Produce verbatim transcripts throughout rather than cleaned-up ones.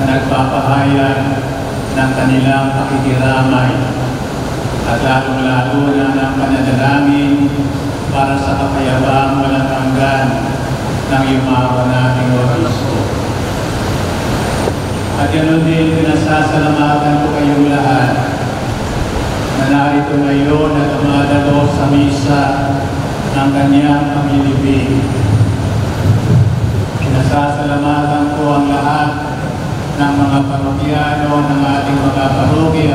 na nagpapahayag ng kanilang pakikiramay at lalong-lalo na ng pananalangin para sa kapayapang walang hanggan ng yumawa nating obispo. At ganoon din, pinasasalamatan ko kayong lahat na narito ngayon at dumadalo sa misa ng kanyang pamilibing. Pinasasalamatan ko ang lahat ng mga parokyano ng ating mga parokya.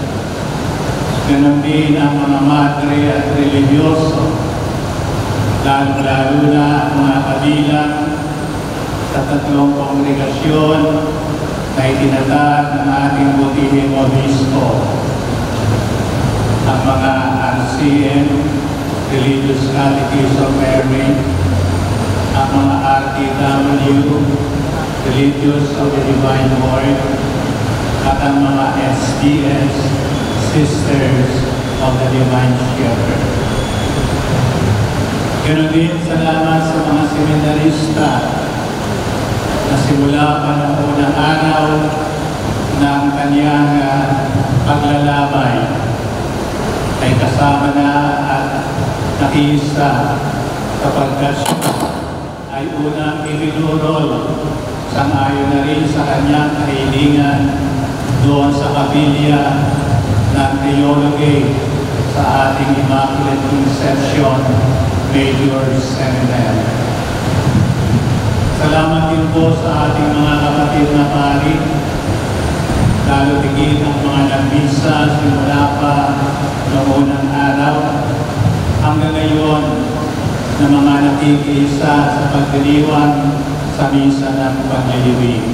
Ganon din ang mga madre at religyoso, lalo-lalo na ang mga kabilang sa tatlong kongregasyon na itinatag ng ating butihing obispo. Ang mga R C M, Religious Catechism Mary, ang mga R T W, Religious of the Divine Word, at ang mga S D S, Sisters of the Divine Shepherd. Ganoon din salamat sa mga seminarista na simula pa noong unang araw ng kanyang uh, paglalabay ay kasama na at nakiisa kapag siya ay unang ibinurol sangayon na rin sa kanyang kahilingan doon sa kapilya ng theology sa ating Immaculate Conception Major Seminary. Salamat din po sa ating mga kapatid na pari, lalo tigit ang mga nagmisa simula pa noong unang araw hanggang ngayon na mga nakikiisa sa pagdiriwang sa misa ng paglilibing.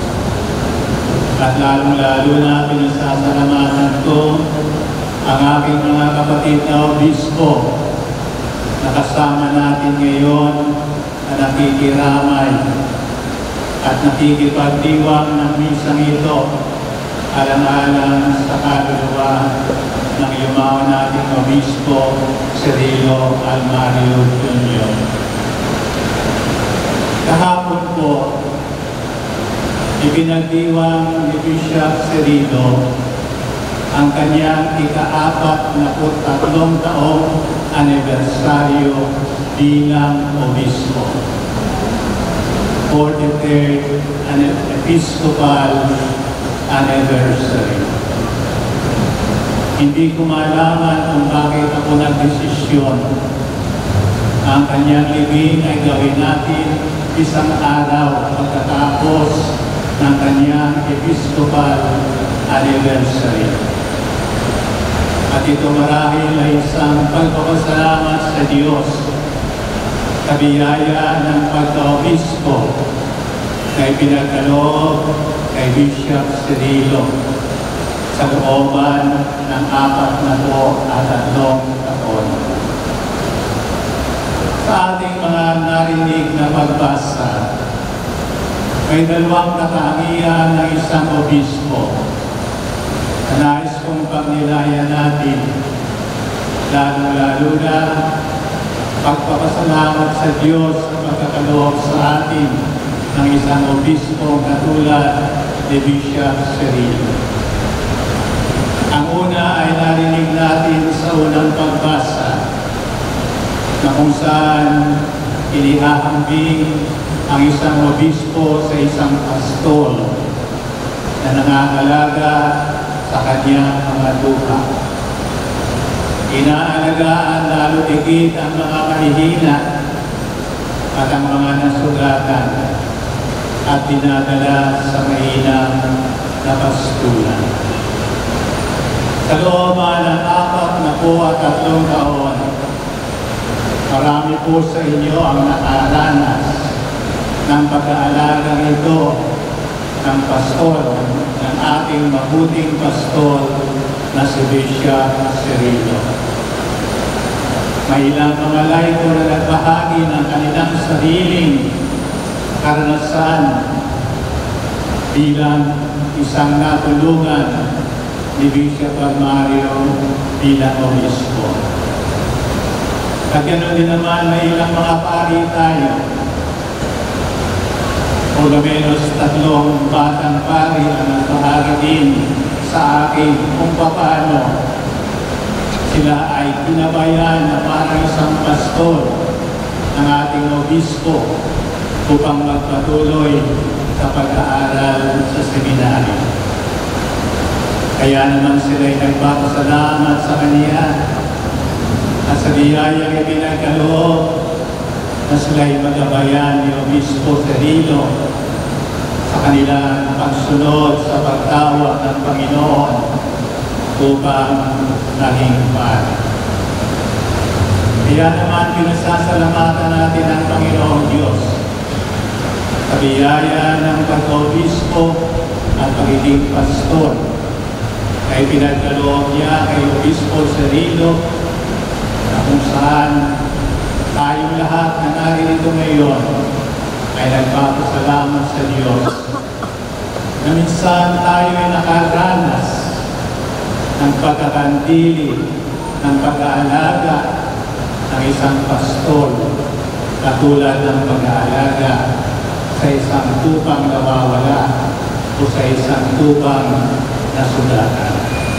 At lalong-lalo na pinasasalamatan ko ang aking mga kapatid na obispo na kasama natin ngayon na nakikiramay at nakikipagdiwang ng misang ito alang-alang sa kaluluwa ng yumawa nating obispo Cirilo Almario Junior Kahapon po, ibinagdiwang ni Bishop Cirilo ang kanyang ika-apat na tatlong taong anibersaryo bilang obispo. forty-third Episcopal Anniversary. Hindi ko malaman kung bakit ako nagdesisyon ang kanyang libing ay gawin natin isang araw pagkatapos ng kanyang Episcopal Anniversary. At ito marahil ay isang pagpapasalamat sa Diyos sa biyaya ng pagka-obispo na ipinagkaloob kay Bishop Cirilo sa looban ng apat na po at tatlong taon. Sa ating mga narinig na pagbasa, may dalawang katangian ng isang obispo na nais kong pagnilayan natin, lalo-lalo na pagpapasalamat sa Diyos sa pagkakaloob sa atin ng isang obispo katulad ni Bishop Cirilo. Ang una ay narinig natin sa unang pagbasa na kung saan inihahambing ang isang obispo sa isang pastol na nangangalaga sa kanyang mga lupa. Inaalagaan lalo higit ang mga mahihina at ang mga nasugatan at dinadala sa mahinang na pastulan. Sa looban ng apat na po at tatlong taon, marami po sa inyo ang nakaranas ng pag-aalagang ito ng pastol, ng ating mabuting pastol na si Bishop Cirilo. May ilang mga laiko na nagbahagi ng kanilang sariling karanasan bilang isang natulungan ni Bishop Almario bilang obispo. At ganoon din naman may ilang mga pari tayo kung Oliveros, tatlong batang pari ang nagpahari din sa akin kung paano sila ay pinabayan na parang isang pastor ng ating obispo upang magpatuloy sa pag-aaral sa seminaryo. Kaya naman sila ay nagpapasalamat sa kanya at sa biyayang ipinagkaloob na sila'y magabayan ni Obispo Cirilo sa kanilang pagsunod sa pagtawag ng Panginoon upang naging pari. Kaya naman pinasasalamatan natin ang Panginoong Diyos sa biyaya ng pag-obispo at pagiging pastor ay pinagkaloob niya kay Obispo Cirilo na kung saan tayong lahat na narito ngayon ay nagpapasalamat sa Diyos na minsan tayo ay nakaranas ng pagkakandili, ng pag-aalaga ng isang pastor katulad ng pag-aalaga sa isang tupang nawawala o sa isang tupang nasugatan.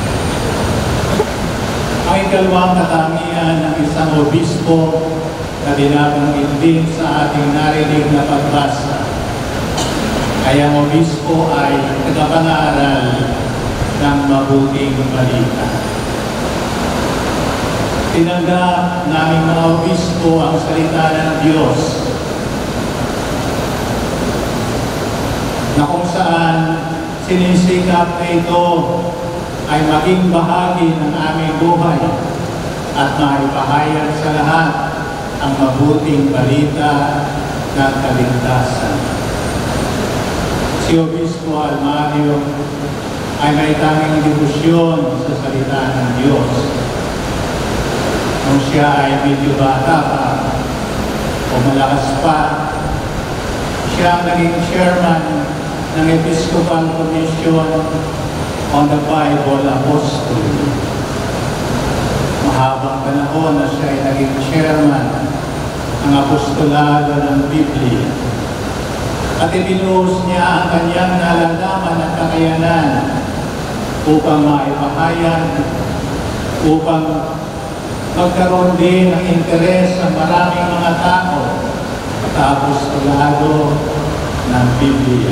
Ang ikalawang katangian ng isang obispo na binabanggit din sa ating narinig na pagbasa ay ang obispo ay tagapag-aaral ng mabuting balita. Tinanggap naming mga obispo ang salita ng Diyos na kung saan sinisikap na ito ay maging bahagi ng aming buhay at maipahayag sa lahat ang mabuting balita ng kaligtasan. Si Obispo Almario ay may tanging debosyon sa salita ng Diyos. Nung siya ay medyo bata pa o malakas pa, siya ang naging chairman ng Episcopal Commission on the Bible Apostolate. Mahabang panahon na siya ay naging chairman ng apostolado ng Biblia. At ibinuhos niya ang kanyang nalalaman at kakayanan upang maipahayag, upang magkaroon din ng interes ng maraming mga tao sa apostolado ng Biblia.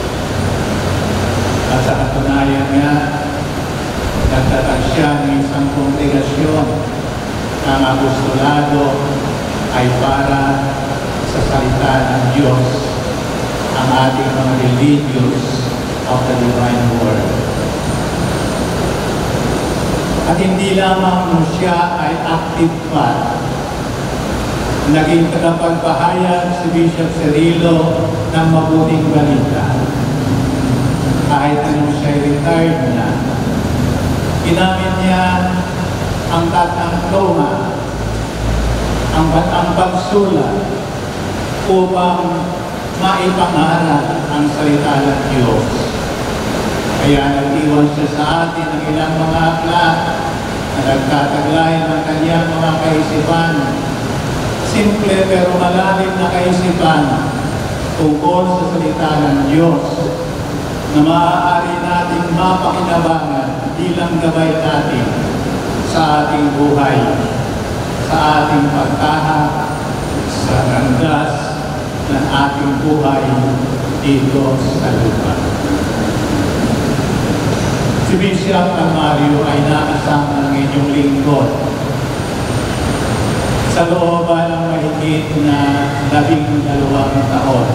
At sa katunayan nga, nagtatag siya ng isang kongregasyon. Ang apostolado ay para sa salita ng Diyos, ang ating mga religious of the divine word. At hindi lamang nung siya ay active pa, naging tagapagpahayag si Bishop Cirilo ng mabuting balita. Kahit nung siya retired na, ginamit niya ang tatang ploma, ang batang pagsulat upang maipangaral ang salita ng Diyos. Kaya nag-iwan siya sa atin ng ilang mga aklat na nagtataglay ng kanyang mga kaisipan. Simple pero malalim na kaisipan tungkol sa salita ng Diyos na maaari nating mapakinabangan bilang gabay natin sa ating buhay, sa ating pagtahak, sa landas ng ating buhay dito sa lupa. Si Bishop Almario ay nakasama ng inyong lingkod sa looban ng mahigit na labing dalawang taon.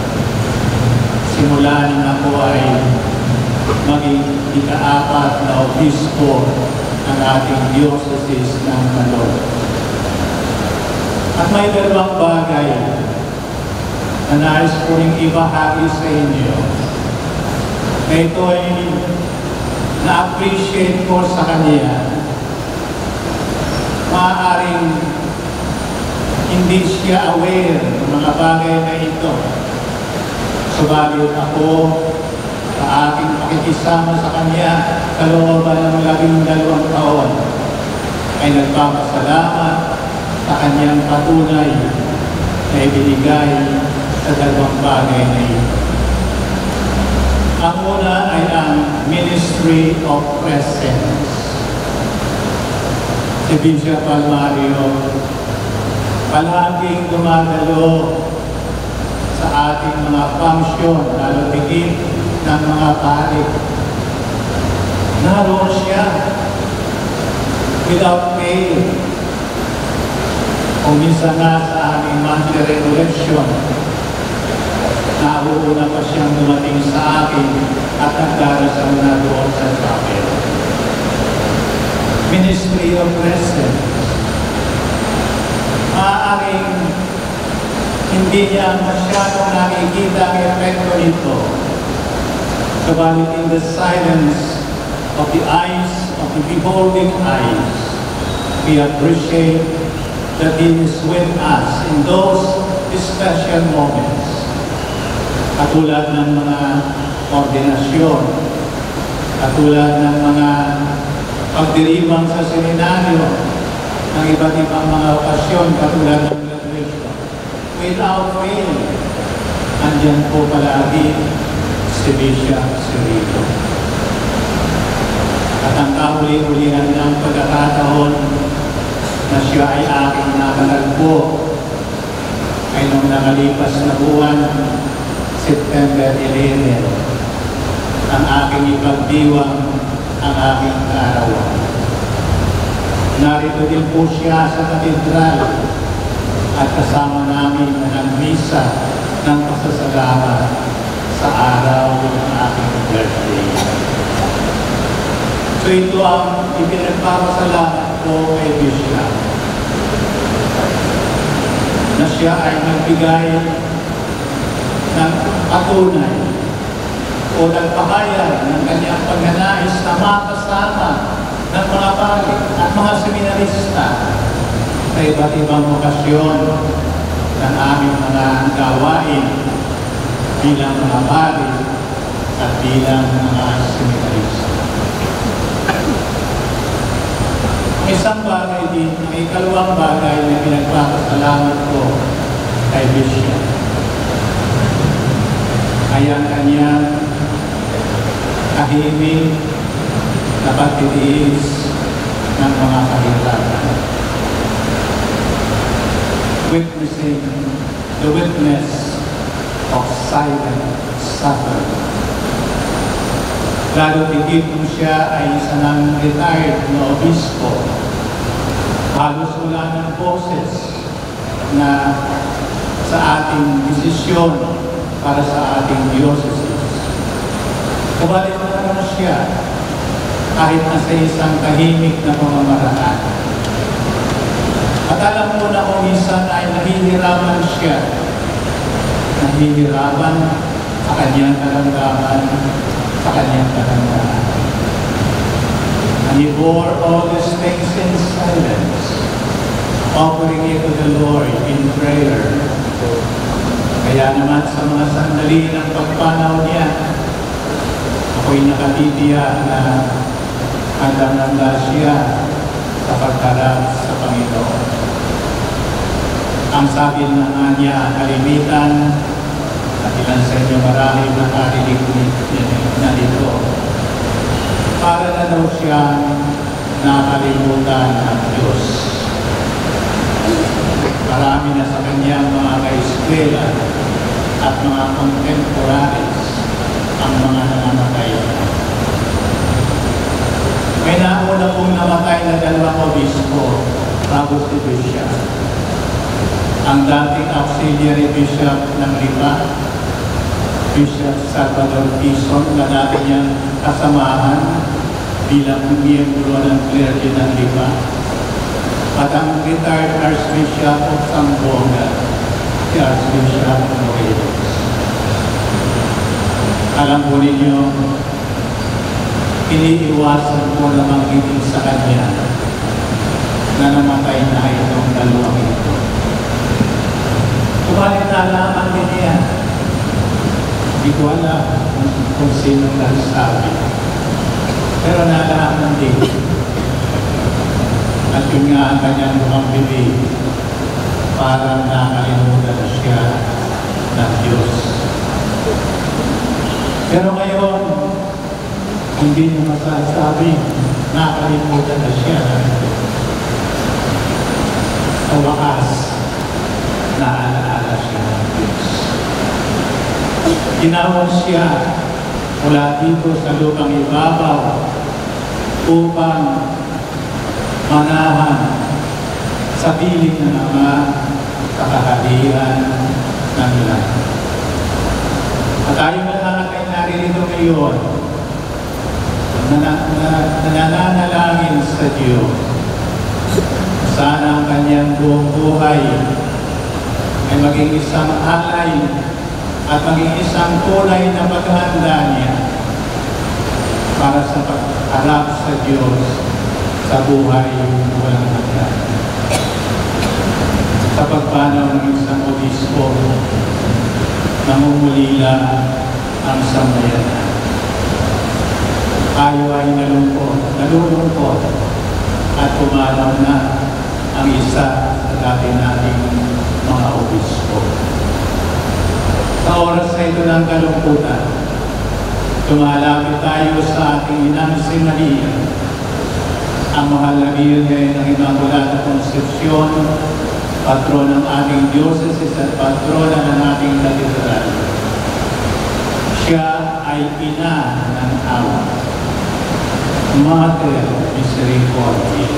Simula nang ako ay maging ika-apat na obispo ng ating diocese ng Malolos. At may dalawang bagay na nais ko ring ibahagi sa inyo na ito ay na-appreciate ko sa kanya. Maaaring hindi siya aware ng mga bagay na ito. Subalit ako, sa aking pakikisama sa kanya sa looban ng labing dalawang taon, ay nagpapasalamat sa kanyang patunay na ibinigay sa dalawang bagay na ito. Ang una ay ang Ministry of Presence. Si Bishop Almario palaging dumadalo sa ating mga function, lalo tigit ng mga pari. Naroon siya without fail. Kung minsan nga sa aming monthly recollection, nauuna pa siyang dumating sa akin at nagdarasal na doon sa chapel. Ministry of Presence. Maaaring hindi niya masyadong nakikita ang epekto nito. Subalit in the silence of the eyes of the beholding eyes, we appreciate that He is with us in those special moments. Katulad ng mga ordinasyon, katulad ng mga pagdiriwang sa seminaryo, ng iba't ibang mga okasyon, katulad ng graduation. Without fail, andyan po palagi si Bishop Cirilo. At ang kauli-ulihan ng pagkakataon na siya ay aking nakalagpo ay nung nakalipas na buwan, September eleventh, ang aking ipagdiwang ang aking kaarawan. Narito din po siya sa katedral at kasama namin ang misa ng pasasalamat sa araw ng aking birthday. So ito ang ipinagpapasalamat ko kay Bishop, na siya ay nagbigay ng patunay o nagpahayag ng kanyang pagnanais na makasama ng mga pari at mga seminarista sa iba't ibang okasyon ng aming mga gawain bilang mga pari at bilang mga seminarista. Isang bagay din, may ikalawang bagay na pinagpapasalamat ko kay Bishop ay ang kanyang tahimik na pagtitiis ng mga kahirapan. Witnessing the witness of silent suffering. Lalo tigit kung siya ay isa ng retired na obispo, halos wala ng boses na sa ating desisyon para sa ating diocese. Kabalit na naman siya kahit na sa isang tahimik na pamamaraan. At alam mo na kung minsan ay nahihirapan siya, nahihirapan sa kanyang karamdaman, sa kanyang karamdaman. And he bore all these things in silence, offering it to the Lord in prayer. Kaya naman sa mga sandali ng pagpanaw niya, ako'y nakatitiyak na handang-handa siya sa pagharap sa Panginoon. Ang sabi na nga niya, kalimitan, at ilan sa inyo marami nakarinig na dito, para na daw siya nakalimutan ng Diyos. Marami na sa kanyang mga kaeskwela at mga contemporaries ang mga nangamatay. May nauna pong namatay na dalawang obispo bago si Bishop. Ang dating auxiliary bishop ng Lipa, Bishop Salvador Tison, na dati niyang kasamahan bilang miyembro ng clergy ng Lipa, at ang retired Archbishop of Zamboanga, si Archbishop Oliveros. Alam po ninyo, iniiwasan po na magiging sa kanya na namatay na itong dalawang ito. Subalit nalaman din niya, hindi ko alam kung, kung sino nagsabi, pero nalaman din. At yun nga ang kanyang mukhang bibig, parang nakalimutan na siya ng Diyos. Pero ngayon, hindi niya masasabi, nakalimutan na siya. Sa wakas, naalaala siya ng Diyos. Tinawag siya mula dito sa lupang ibabaw upang manahan sa piling ng Ama sa kaharian ng langit. At tayo na lang ay naririto ngayon na nananalangin sa Diyos. Sana ang kanyang buong buhay ay maging isang alay at maging isang tunay na paghahanda niya para sa pagharap sa Diyos sa buhay walang hanggan. Sa pagpanaw ng isang obispo, namumulila ang sambayanan. Tayo ay nalungkot, nalulungkot at pumanaw na ang isa sa dati nating mga obispo. Sa oras na ito ng kalungkutan, tumalapit tayo sa ating inang si Maria, ang mahal na Birhen ng Immaculada Concepcion, patron ng ating diocese at patrona ng ating katedral. Siya ay ina ng awa, Mater Misericordiae.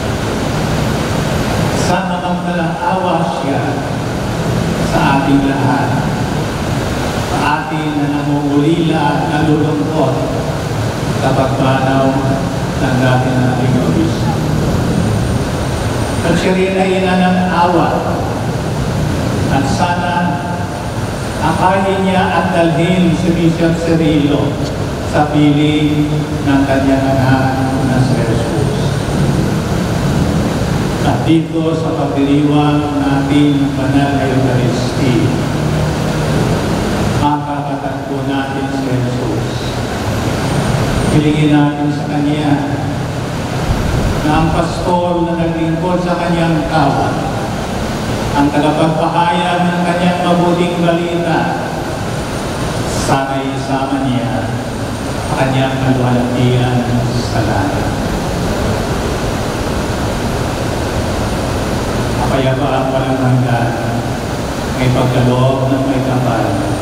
Sana magdalang awa siya sa ating lahat, sa ating na namumulila at nalulungkot sa pagpanaw ng dati nating obispo. At siya rin ay ina ng awa at sana akayin niya at dalhin si Bishop Cirilo sa piling ng kanyang anak na si Jesus. At dito sa pagdiriwang natin ng banal na Eucharistia, makakatagpo natin si Jesus. Hilingin natin sa Kanya na ang pastor na naglingkod sa Kanyang kawan, ang tagapagpahayag ng Kanyang mabuting balita, sana isama niya ang Kanyang kaluwalhatian sa langit. Kapayapaan walang hanggan, may pagkaloob ng may kapal,